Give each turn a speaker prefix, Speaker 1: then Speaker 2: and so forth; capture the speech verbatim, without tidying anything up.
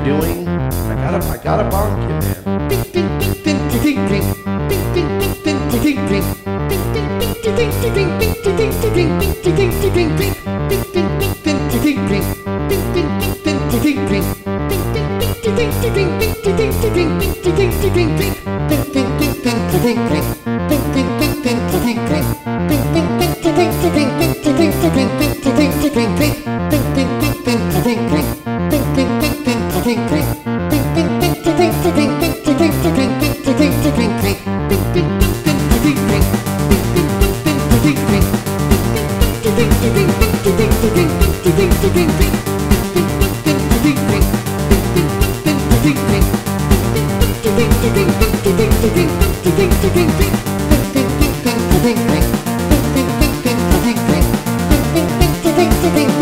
Speaker 1: you're doing, I gotta, I gotta bonk you, man.
Speaker 2: Ding, ding, ding, ding, ding, ding, ding, ding, ding, ding, ding, ding, ding, ding, ding, ding, ding,